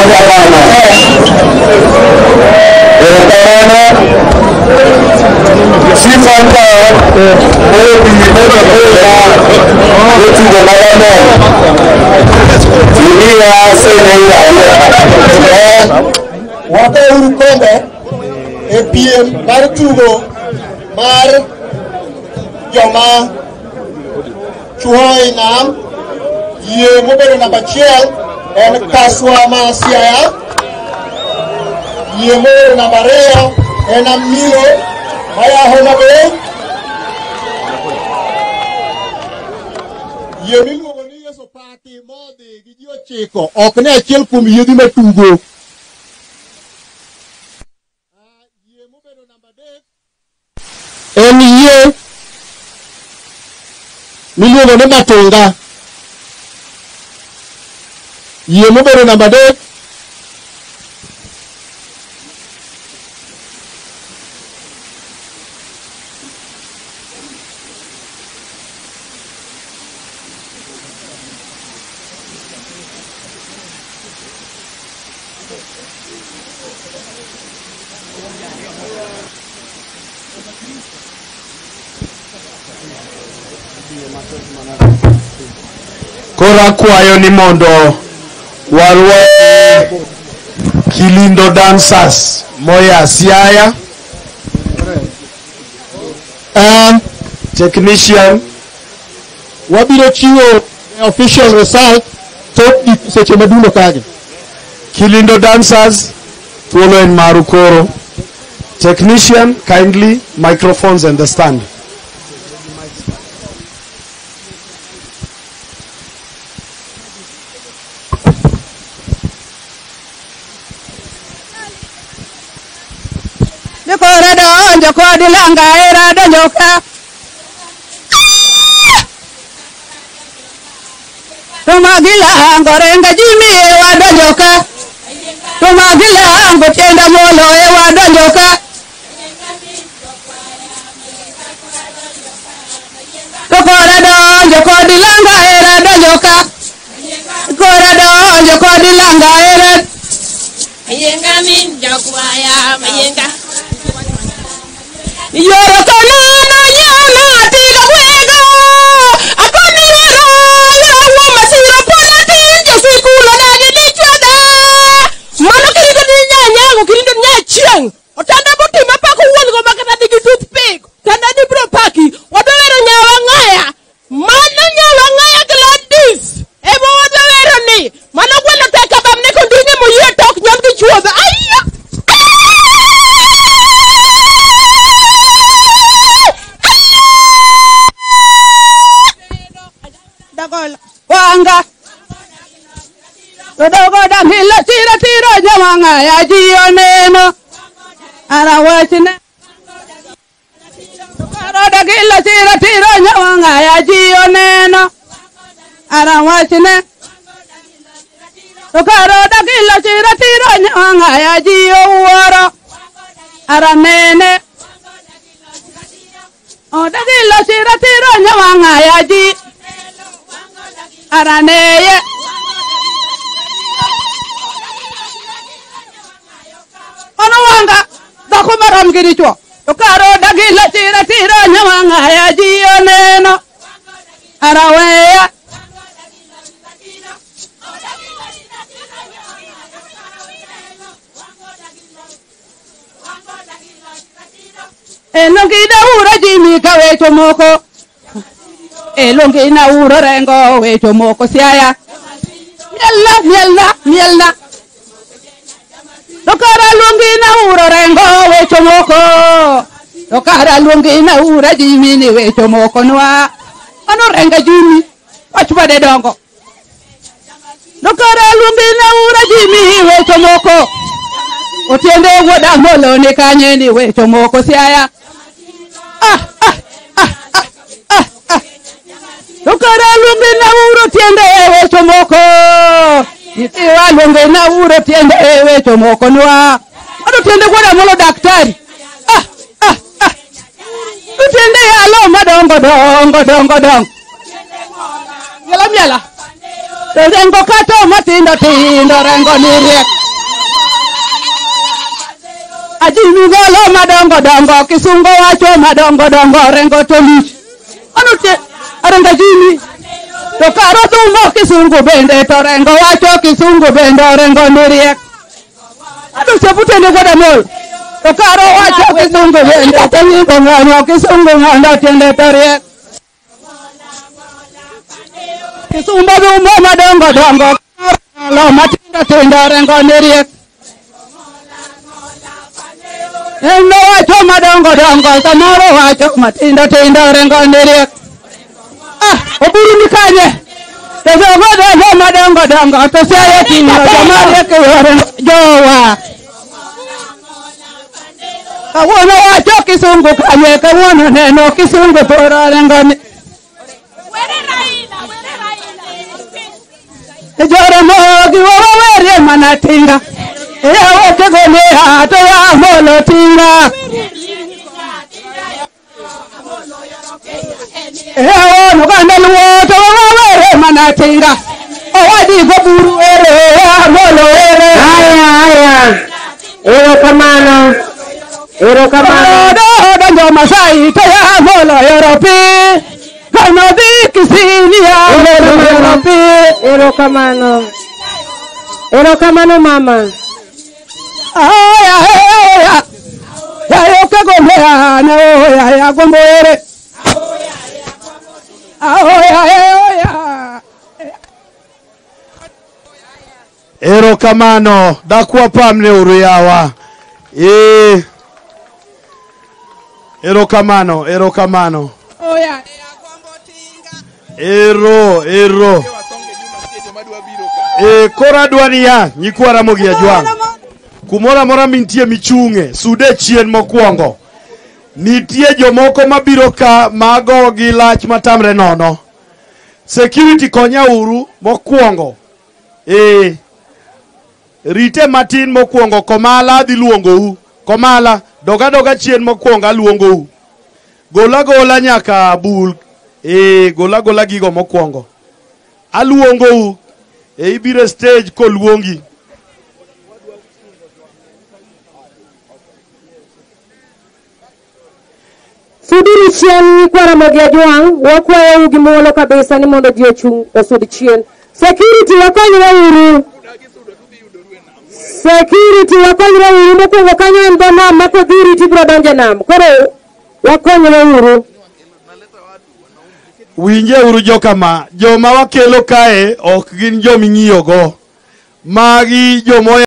Chuhoi nam ye mobile number chiel en kaswa masiaya ye mobile number reo en amiro maya hona be ye miluongo ni Yeso paki modhi gi ji ochiko ok ne achiel kuom yiedhi matugo ye mobile number 3 en ye miluongo ni Matunga yie mobedo namba 3 Kora kwayo ni mondo warwaki Kilindo Dancers moya Siaya technician wabiro chiwo official result to seche madulo kage Kilindo Dancers tuolo en marukoro technician kindly microphones and the stand. Kodi langa era donjoka Tumagila ngorenga jimi ewa donjoka Tumagila ngotenda molo ewa donjoka Tukora donjo kodi langa era donjoka Tukora donjo kodi langa era Mayenga min jokwaya mayenga Yoro kanana yana tiga wega Akoni wero yawa masira polati Josi kula nagi nichada Mano kirindo ninya nyango kirindo nya chiang Otanda boti mapako uwango makata digi toothpick Tanda di bro paki Wadawero nyawa ngaya Mano nyawa ngaya gladis Ebo wadawero ni Mano kweno teka bamne kundinye muye tok nyamki chuoza Ayya Wanga Dodogo damhila tira tira nyamanga ya jiyo neno Arawachine Karoda gila tira tira nyamanga ya jiyo neno Arawachine Karoda gila tira tira nyamanga ya jiyo uoro Aramene Oda gila tira tira nyamanga ya jiyo Araneye Ono wanga Dako maram girichwa Tokaro dagila tira tira nyamanga ya jiyo neno Araweya Elongina ura jimi kawecho moko Elongina ura rengo wecho moko Siaya Mielna Dokara longina ura rengo wecho moko Dokara longina ura jimi ni wecho moko Nwa Ano renga jimi Wachupa de dongo Dokara longina ura jimi wecho moko Otiende woda molo ni kanye ni wecho moko Siaya Dokara lungina uro tiende wecho moko Itiwa lungina uro tiende wecho moko Nwa Ado tiende woda molo daktari Tiende yalo madongo dongo Yala miala rengo kato matindo tindo rengo niriek ajimi golo madongo dongo kisungo wacho madongo dongo rengo tolich anute arenga jimi to karo tumo kisungu bende to rengo wacho kisungu bende rengo niriek adu seputende goda mol to karo wacho kisungu bende to nyimbo ng'anyo kisungu ng'ando tende to riek kisumba dumo madongo dongo lo matindo tindo rengo niriek eno wacho madongo dongo samoro wacho matindo tindo rengo niriek oburu ni kanye to jogo lo madongo dongo to sayo tingo jomariek yore jowa kawuono wacho kisungu kanye kawuono neno kisungu poro rengo ni jore mogi wawere manatinga ya wote golea to ya molo tinga ya no kanelu to wawere manatinga owadi go buru ere ya molo ere aya ero kamano do masai to ya molo europe kano di kisini ya europe ero kamano mama aya ya yoke golea no ya gomboere ero kamano dakwa pamne uruyawa ero kamano ero kora dwani ya nyikwara mogi ajwang kumora mora mintie michunge sude chien mokwongo nitie jomoko mabiro ka mago gi lach matamre nono security konya uru mokwongo rite matin mokwongo komala dhi luongo u komala doga chien mokwongo aluongo u gola nyaka bul gola gigo mokwongo aluongo u ibire stage koluongi Sudiri chien kwara mogia juang wakwayo ugi mwolo kabisa ni mondo ji ochung osudi chien. Security wakonyre uru. Mokwongo kanyo en dho nam makodhiri tibiro donjo nam. Koro wakonyre uru. Winje uru jokama joma wakelo kae ok gin joming'iyogo magi jomo